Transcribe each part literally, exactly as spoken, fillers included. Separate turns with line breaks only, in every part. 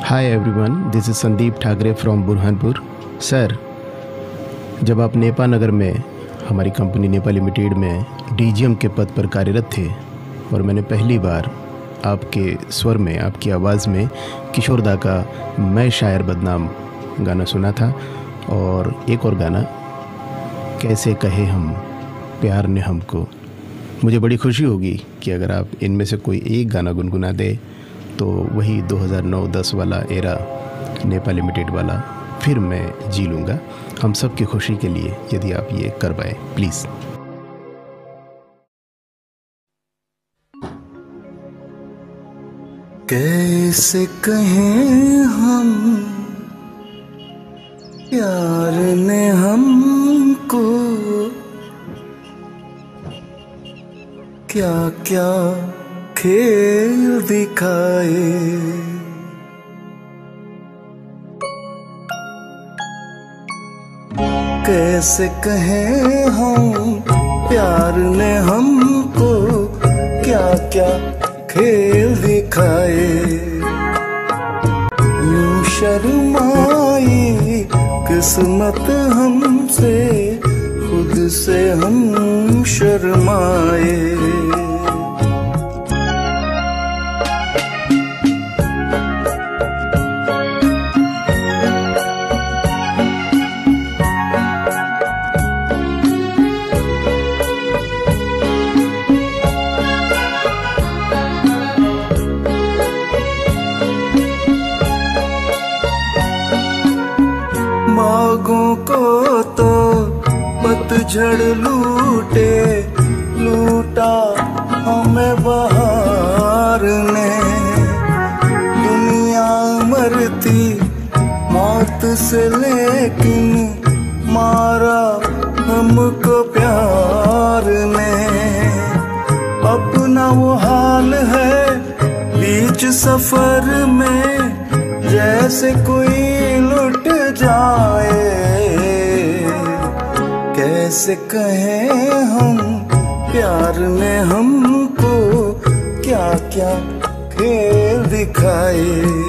Hi everyone, this is Sandeep Thakre from Burhanpur. Sir, जब आप नेपा नगर में हमारी कंपनी नेपा लिमिटेड में डीजीएम के पद पर कार्यरत थे और मैंने पहली बार आपके स्वर में, आपकी आवाज़ में किशोर दा का मैं शायर बदनाम गाना सुना था, और एक और गाना कैसे कहे हम प्यार ने हमको। मुझे बड़ी खुशी होगी कि अगर आप इनमें से कोई एक गाना गुनगुना दे तो वही दो हज़ार नौ दस वाला एरा नेपा लिमिटेड वाला फिर मैं जी लूँगा, हम सब की खुशी के लिए, यदि आप ये कर पाए प्लीज़।
कैसे कहें हम प्यार ने हमको क्या क्या खेल दिखाए। कैसे कहें हम प्यार ने हमको क्या क्या खेल दिखाए। यूं शर्माई किस्मत हमसे, खुद से हम शर्माए। बागों को तो पतझड़ लूटे, लूटा हमें बहार ने। दुनिया मरती मौत से, लेकिन मारा हमको प्यार ने। अपना वो हाल है बीच सफर में, जैसे कोई लुट जाए। कैसे कहें हम प्यार ने हमको क्या क्या खेल दिखाए।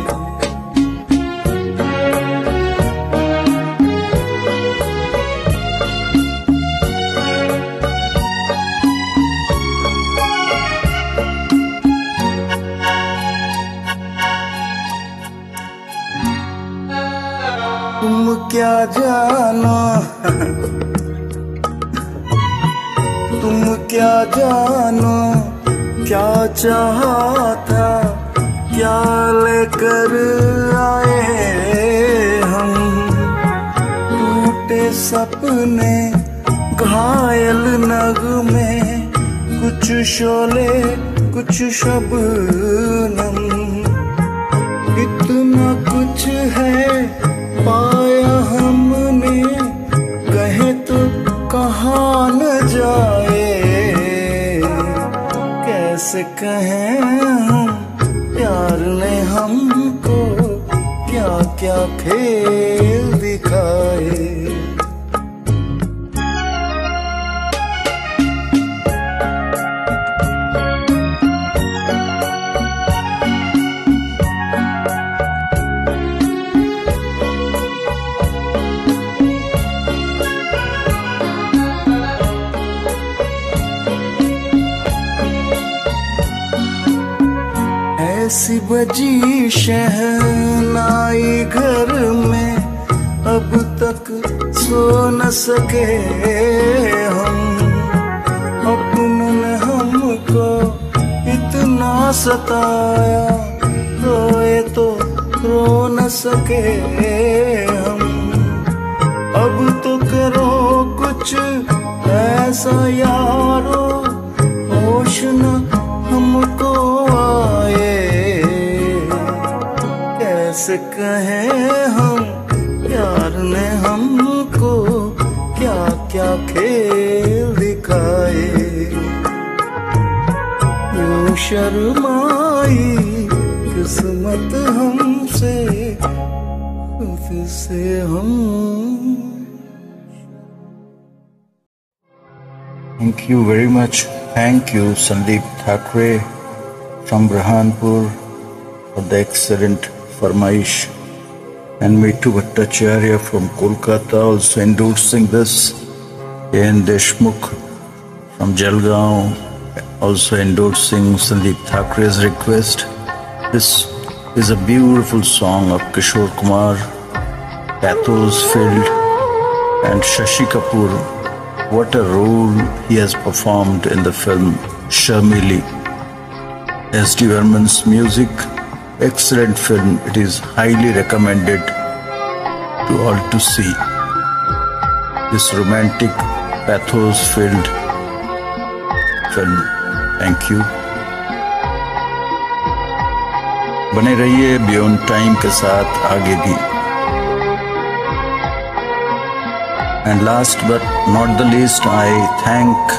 तुम क्या जानो तुम क्या जानो क्या चाहा था, क्या लेकर आए हम। टूटे सपने, घायल नगमे, कुछ शोले कुछ शबनम। इतना कुछ है पाया हमने, कहे तो कहाँ न जाए। कैसे कहें हम प्यार ने हमको क्या क्या खेल दिखाए। ऐसी बजी शहनाई घर में, अब तक सो न सके हम। अपनों ने हमको इतना सताया, रोए तो रो न सके हम। अब तो करो कुछ ऐसा यारो, होश न हमको आए। कैसे कहें हम प्यार ने हमको क्या क्या खेल दिखाए। यूं शर्माई किस्मत हमसे, खुद से हम।
Thank you very much. Thank you, Sandeep Thakre from Burhanpur, for the excellent Farmaish. And Metu Bhattacharya from Kolkata also endorsing this. A N Deshmukh from Jalgaon also endorsing Sandeep Thakre's request. This is a beautiful song of Kishore Kumar, pathos filled, and Shashi Kapoor. What a role he has performed in the film Sharmili. S D Varman's music, excellent film. It is highly recommended to all to see. This romantic, pathos-filled film. Thank you. बने रहिए beyond time के साथ आगे भी. And last but not the least, I thank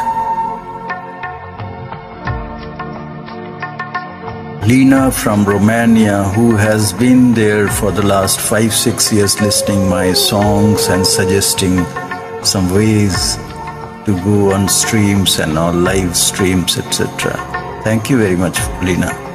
Lena from Romania, who has been there for the last five, six years listening my songs and suggesting some ways to go on streams and on live streams, et cetera. Thank you very much, Lena.